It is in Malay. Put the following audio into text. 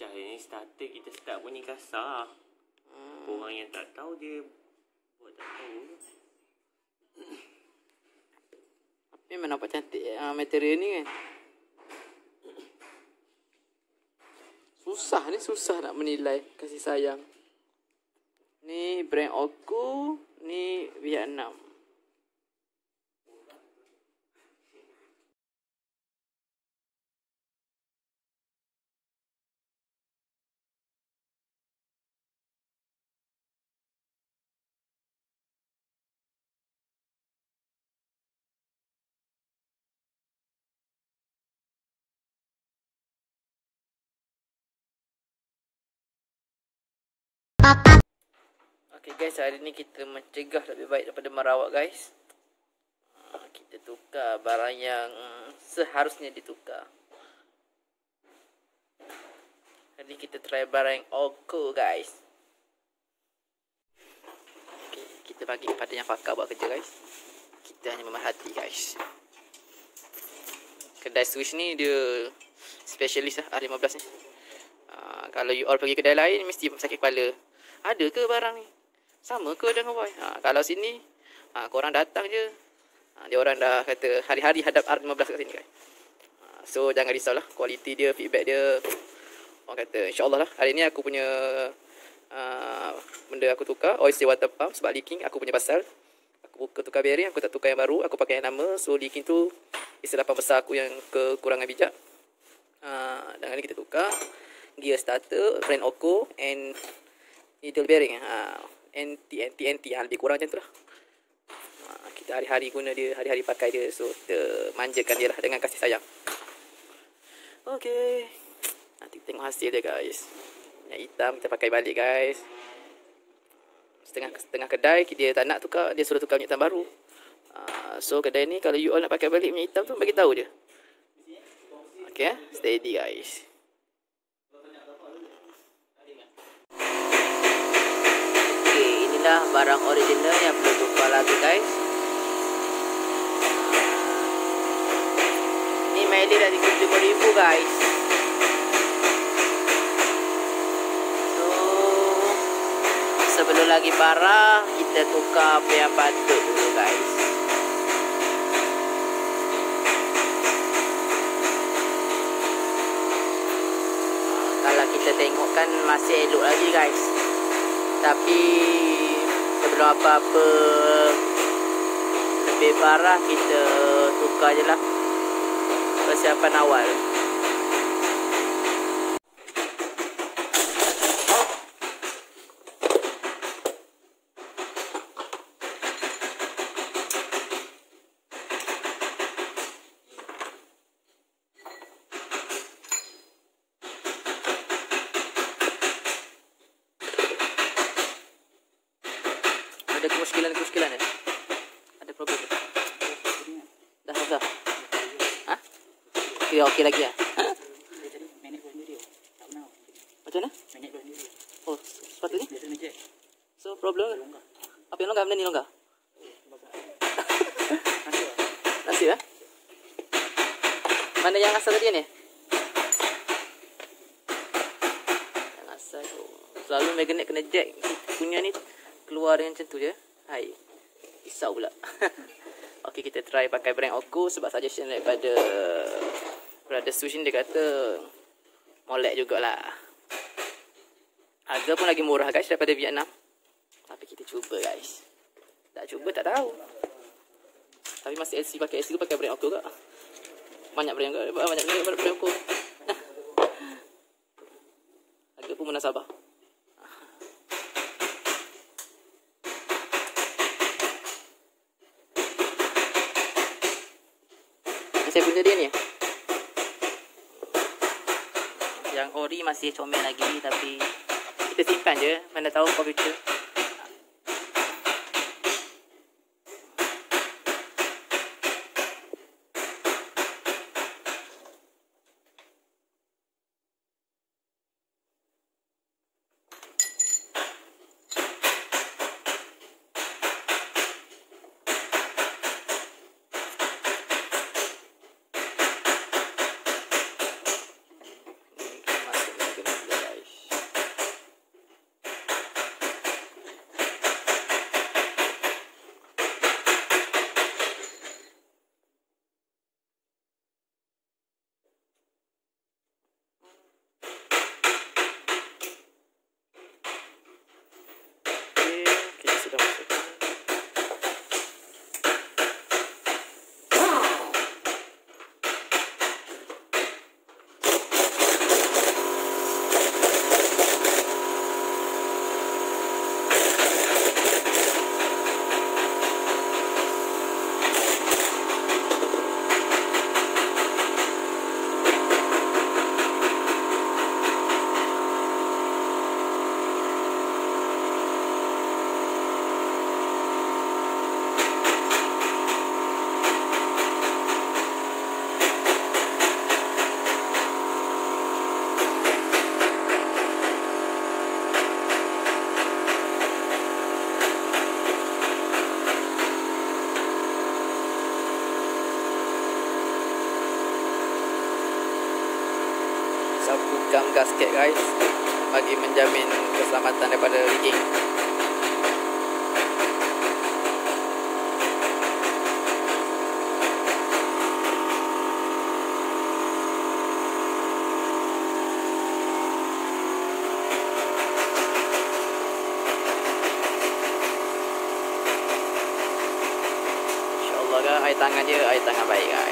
pecah ni. Starter kita start bunyi kasar. Orang yang tak tahu dia buat tak tahu. Memang nampak cantik material ni kan. Susah nak menilai kasih sayang. Ni brand Oku, ni Vietnam. Okay guys, hari ni kita mencegah lebih baik daripada merawat guys. Kita tukar barang yang seharusnya ditukar. Hari ni kita try barang yang Oku guys. Okay, kita bagi kepada yang pakar buat kerja guys. Kita hanya memerhati guys. Kedai switch ni dia specialist lah R15 ni. Kalau you all pergi kedai lain mesti sakit kepala. Ada ke barang ni? Sama ke dengan Y? Kalau sini korang datang je, dia orang dah kata hari-hari hadap R15 kat sini guys. So jangan risaulah, kualiti dia, feedback dia, orang kata insyaAllah lah. Hari ni aku punya benda aku tukar oil seal water pump sebab leaking. Aku punya pasal aku tukar bearing, aku tak tukar yang baru, aku pakai yang lama. So leaking tu kesilapan besar aku yang kekurangan bijak. Dan hari ni kita tukar gear starter brand Oku and needle bearing. NT lebih kurang macam tu lah. Kita hari-hari guna dia, hari-hari pakai dia. So kita manjakan dia lah dengan kasih sayang. Okay, nanti tengok hasil dia guys. Yang hitam kita pakai balik guys. Setengah kedai dia tak nak tukar, dia suruh tukar minyak hitam baru. So kedai ni kalau you all nak pakai balik minyak hitam tu, bagi tahu je. Okay, steady guys. Barang original yang perlu tukar lagi guys. Ni mili dah 35,000 guys. So sebelum lagi parah, kita tukar apa yang patut dulu guys. Kalau kita tengok kan masih elok lagi guys. Tapi sebelum apa-apa lebih parah, kita tukar je lah. Persiapan awal. Ada kemuskilan ya? Ada problem tak? Dah. Okey lagi ya? Macam mana? Oh, sepatutnya? So problem? Apa yang longgar? Benda ni longgar? Nasib Mana yang asal tadi ni? Yang asal tu selalu magnet kena jack punya ni keluar dengan macam tu je. Hai, risau pula. Okay, kita try pakai brand Oku sebab suggestion daripada Brother Switch ni, dia kata molek jugalah. Harga pun lagi murah guys daripada Vietnam. Tapi kita cuba guys. Tak cuba tak tahu. Tapi masih LC, pakai LC tu pakai brand Oku ke? Banyak brand Oku. Harga pun munasabah. Saya punya dia ni. Yang ori masih comel lagi, tapi kita simpan je, mana tahu komputer. tikam gasket guys, bagi menjamin keselamatan daripada leaking. Air tangan dia, air tangan baik guys.